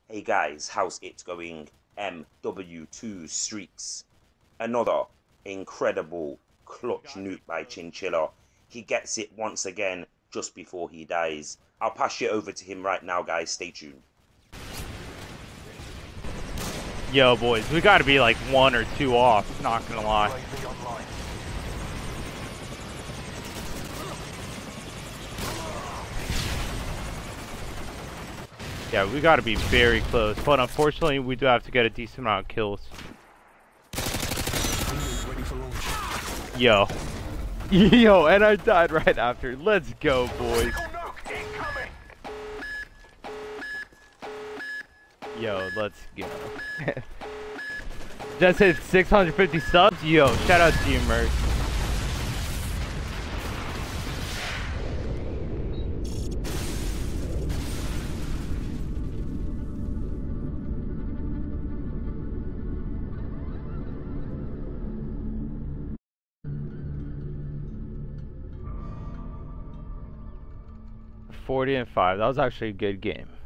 Hey guys, how's it going? MW2 streaks. Another incredible clutch nuke by Chinchilla. He gets it once again just before he dies. I'll pass you over to him right now, guys. Stay tuned. Yo, boys, we gotta be like 1 or 2 off, not gonna lie. Yeah, we gotta be very close, but unfortunately we do have to get a decent amount of kills. Yo. Yo, and I died right after. Let's go, boys. Yo, let's go. Just hit 650 subs? Yo, shout out to you, Merc. $40 and 5. That was actually a good game.